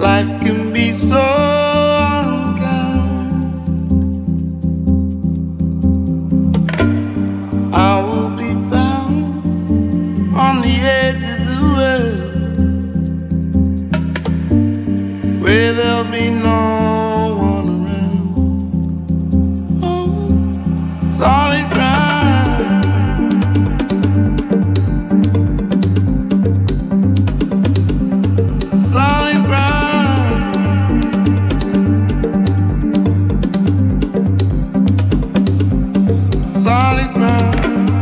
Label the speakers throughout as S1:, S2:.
S1: Life can be so unkind. I will be found on the edge of the world, where there'll be no one around. Oh, solid ground. Solid ground. Solid ground.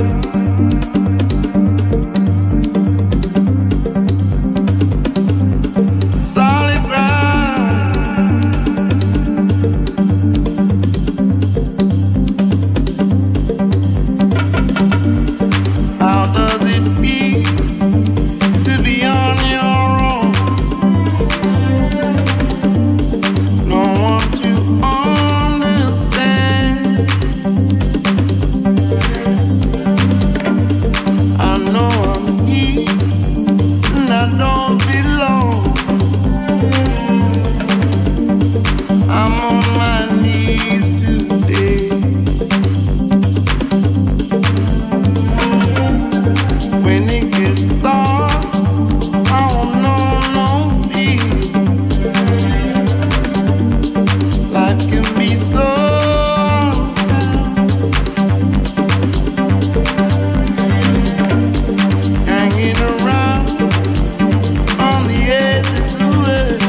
S1: Solid ground. How does it feel to be on your own? No one to understand. I know I'm here and I don't belong. I'm on my knees today. When it gets dark, I won't know no peace. Life can be so hanging around on the edge of the world.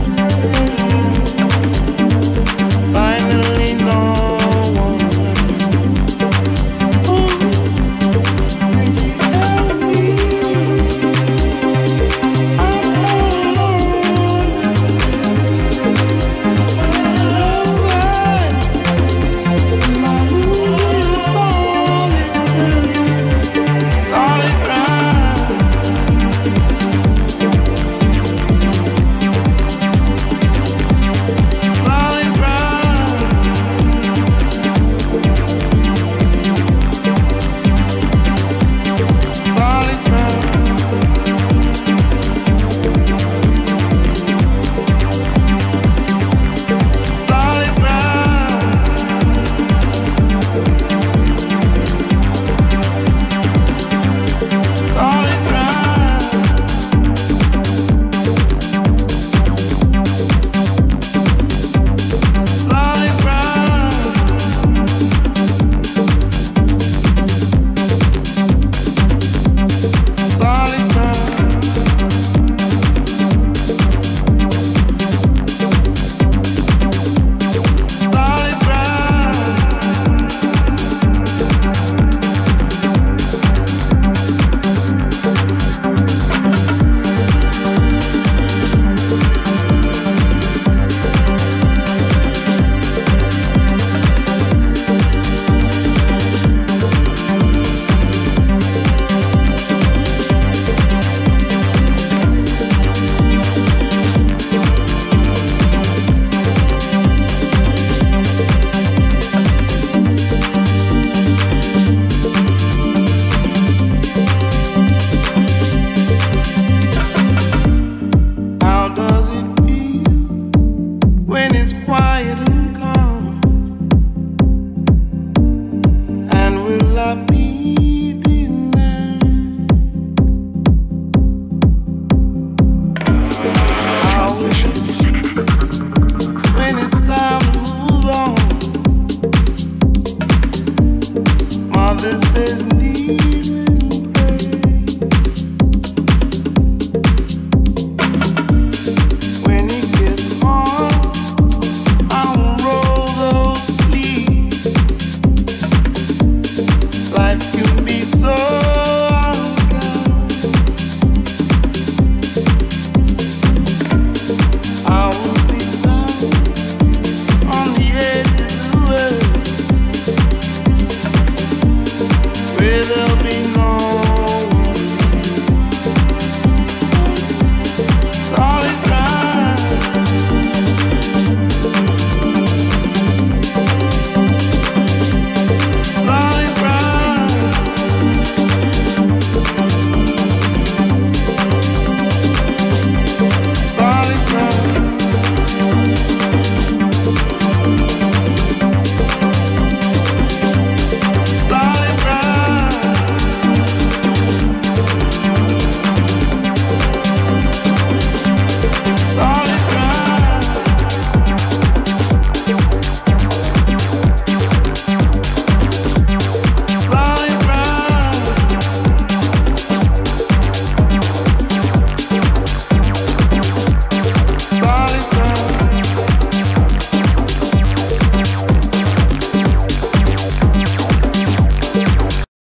S1: Finally, no one. Ooh, help me. I'm alone. My room is solid ground. Solid ground. Solid ground. Solid ground. Solid ground. Solid ground. Solid ground. Solid ground. How does it feel when it's quiet and calm? And will I be denied?
S2: Transitions.